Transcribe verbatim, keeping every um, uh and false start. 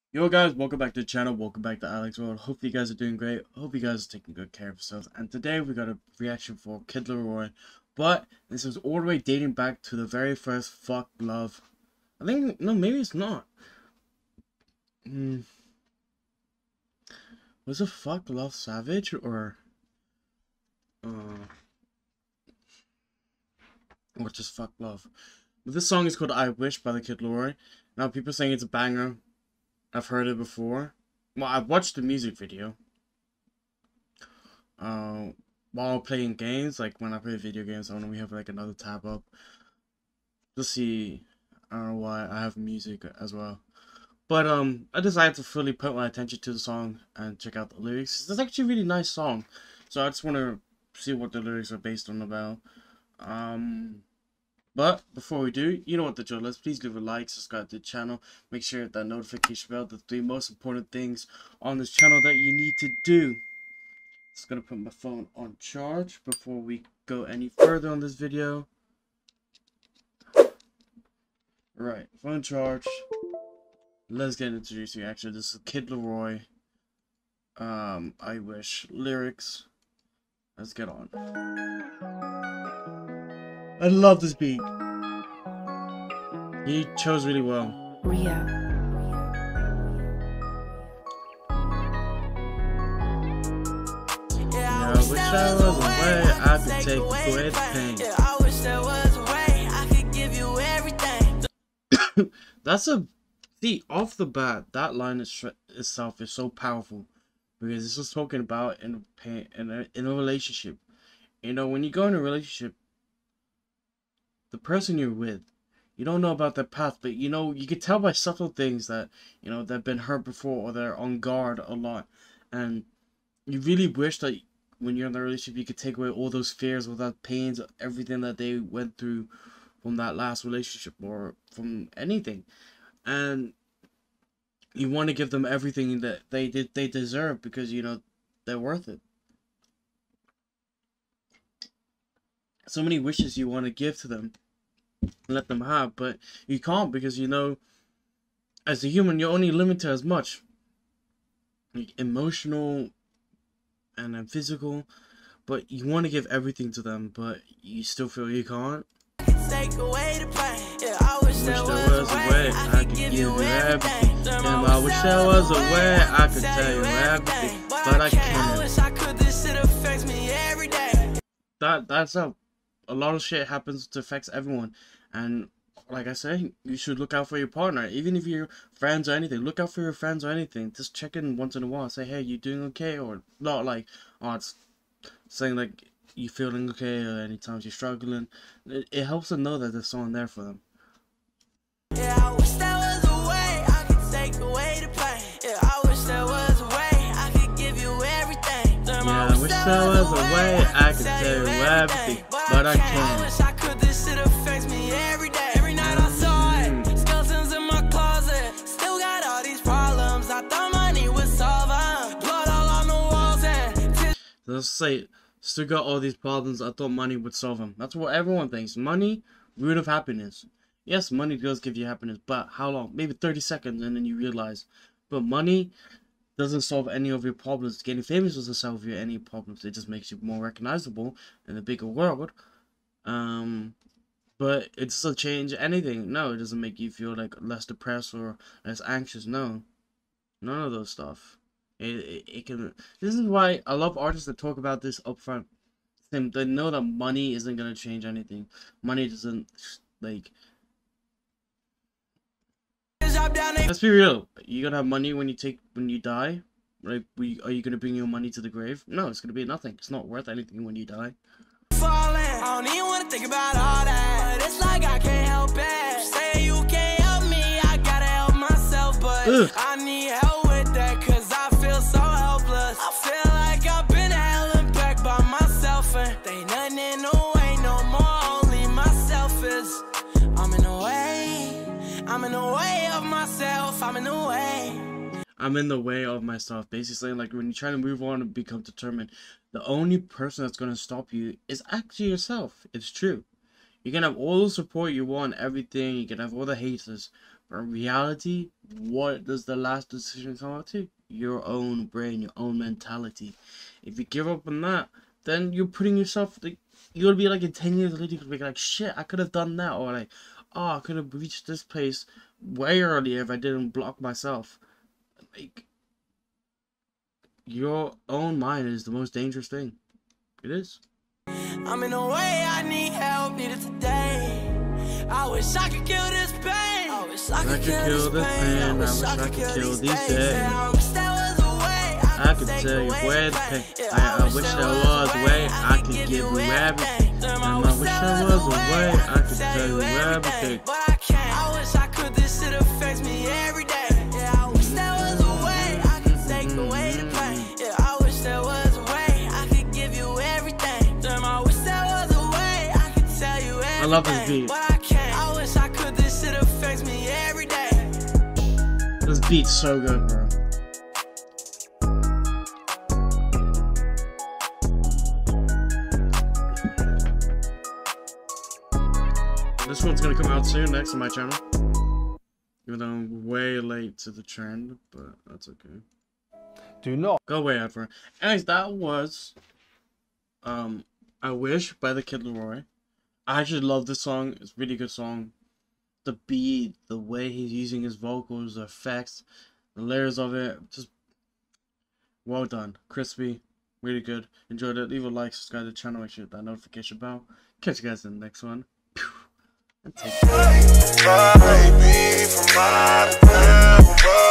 Yo guys, welcome back to the channel, welcome back to Alex World. Hope you guys are doing great, hope you guys are taking good care of yourselves. And today we got a reaction for Kid LAROI, but this is all the way dating back to the very first Fuck Love. I think, no, maybe it's not. Hmm. Was it Fuck Love Savage or, uh, or just Fuck Love? But this song is called I Wish by the Kid LAROI. Now people are saying it's a banger. I've heard it before. Well, I've watched the music video. Uh, while playing games, like when I play video games, I know we have like another tab up. To see, I don't know why I have music as well. But um, I decided to fully put my attention to the song and check out the lyrics. It's actually a really nice song, so I just want to see what the lyrics are based on about. Um. But before we do, you know what the drill is. Please leave a like, subscribe to the channel, make sure that notification bell, the three most important things on this channel that you need to do. Just gonna put my phone on charge before we go any further on this video. Right, phone charge. Let's get introduced to you. Actually, this is Kid LAROI. Um, I Wish lyrics. Let's get on. I love this beat. He chose really well. Ria. Yeah, I wish I was a way I could take away the pain. Yeah, I wish there was a way I could give you everything. That's a see off the bat. That line is, itself is so powerful because it's just talking about in a pain in a in a relationship. You know, when you go in a relationship, the person you're with, you don't know about their past, but you know, you can tell by subtle things that, you know, they've been hurt before or they're on guard a lot. And you really wish that when you're in the relationship, you could take away all those fears, all that pains, everything that they went through from that last relationship or from anything. And you want to give them everything that they did they deserve because, you know, they're worth it. So many wishes you want to give to them and let them have, but you can't because, you know, as a human, you're only limited as much. Like, emotional and then physical, but you want to give everything to them, but you still feel you can't. Take away the pain. Yeah, I wish I there wish there was a way I could give you everything. Damn, I wish there was a way I could tell you everything, but I can't. I wish I could. This shit affects me every day. That that's a a lot of shit happens to affects everyone, and like I say, you should look out for your partner, even if you're friends or anything. Look out for your friends or anything. Just check in once in a while. Say, hey, you doing okay? Or not like, oh, it's saying like you feeling okay, or any times you're struggling. It, it helps them know that there's someone there for them. Yeah, I wish there was a way I could take away the pain. Yeah, I wish there was a way I could give you everything. Yeah, I wish there was a way I could tell you everything, but I can't. I wish I could. This shit affects me every day. Every night I saw it. Skeletons in my closet. Still got all these problems. I thought money would solve them. Blood all on the walls and Let's say, still got all these problems. I thought money would solve them. That's what everyone thinks. Money, root of happiness. Yes, money does give you happiness, but how long? Maybe thirty seconds, and then you realize. But money doesn't solve any of your problems. Getting famous doesn't solve you any problems. It just makes you more recognizable in the bigger world. Um, but it doesn't change anything. No, it doesn't make you feel like less depressed or less anxious. No, none of those stuff. It, it, it can. This is why I love artists that talk about this upfront. They, they know that money isn't gonna change anything. Money doesn't like. Let's be real. You gonna have money when you take when you die? Like, we are you gonna bring your money to the grave? No, it's gonna be nothing. It's not worth anything when you die. falling. I don't even wanna think about all that. But it's like I can't help it. Say you can't help me, I gotta help myself. But Ugh. I need help with that, cause I feel so helpless. I feel like I've been held back by myself, and they ain't nothing in the way no more. Only myself is. I'm in the way. I'm in the way of myself. I'm in the way. I'm in the way of myself. Basically, like when you're trying to move on and become determined, the only person that's going to stop you is actually yourself. It's true. You can have all the support you want, everything. You can have all the haters. But in reality, what does the last decision come out to? Your own brain, your own mentality. If you give up on that, then you're putting yourself, like, you'll be like in ten years later, you'll be like, shit, I could have done that. Or like, oh, I could have reached this place way earlier if I didn't block myself. Like, your own mind is the most dangerous thing. It is. I'm in a way, I need help, need it today. I wish I could kill this pain. I wish I could kill this pain. I wish I could kill these days. I wish there was a way I could tell you where the pain. I, I wish there was a way I could give you everything. And I wish there was a way I could tell you everything. But I can't. I wish I could. This shit affects me every day. Yeah, I wish there was a way I could take away the pain. Yeah, I wish there was a way I could give you everything. Damn, I wish there was a way I could tell you everything. I love this beat. But I can't. I wish I could. This shit affects me every day. This beat's so good, bro. This one's gonna come out soon, next on my channel. Even though I'm way late to the trend, but that's okay. Do not go away, Edward. Anyways, that was um I Wish by the Kid LAROI. I actually love this song. It's a really good song. The beat, the way he's using his vocals, the effects, the layers of it, just well done. Crispy, really good. Enjoyed it. Leave a like, subscribe to the channel, make sure you hit that notification bell. Catch you guys in the next one. And take care.